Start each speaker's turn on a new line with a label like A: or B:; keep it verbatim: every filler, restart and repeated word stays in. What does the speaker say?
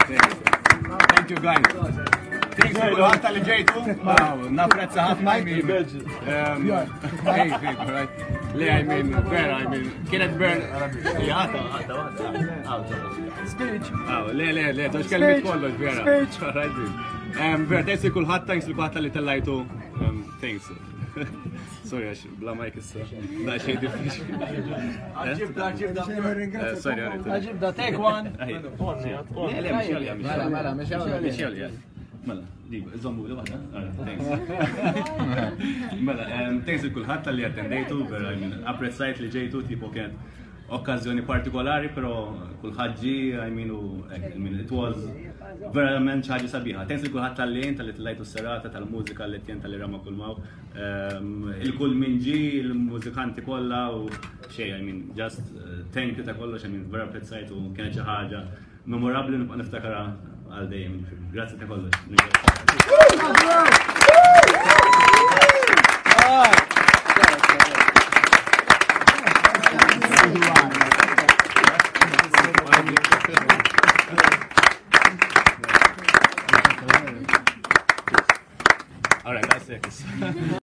A: Thank you guys. Thanks for ħatta li ġejtu. Napprezza ħafna jmin. Hey, people, right? Li għajmin, vera għajmin. Kienet ber. Ħatta, ħatta, ħatta. Speech. Le, le, le, tox kelmit kollox, vera. Speech. Vera, thanks li kullħat, thanks li kullħat li tellajtu. Thanks. Sorry, għax, bla majk issa. Da xej diffiċ. Għagġibda, għagġibda. Sorry, għagġibda, take one. Le, mxjolja, mela, mela, mxjolja. Mela, di, zombu li wahda. Thanks. Mela, thanks li kullħat li attendejtu, vera, apprezzajt li ġejtu, tipo kienet okkazjoni partikolari, pero kullħat ġi, I mean, it was verament ħaġa sabiħa. Thanks li kullħat tal-lien, tal-li t-lajtu s-serata, tal-mużika li t-tien tal-li rama kullmaw. Il-kull minn ġi, il-mużikanti kolla u xej, I mean, just thank you ta' kollox, I mean, vera apprezzajt u kienet xi ħaġa memorabli nibqa' niftakara għal dejjem. Grazzi ta' kollox. All right, that's it.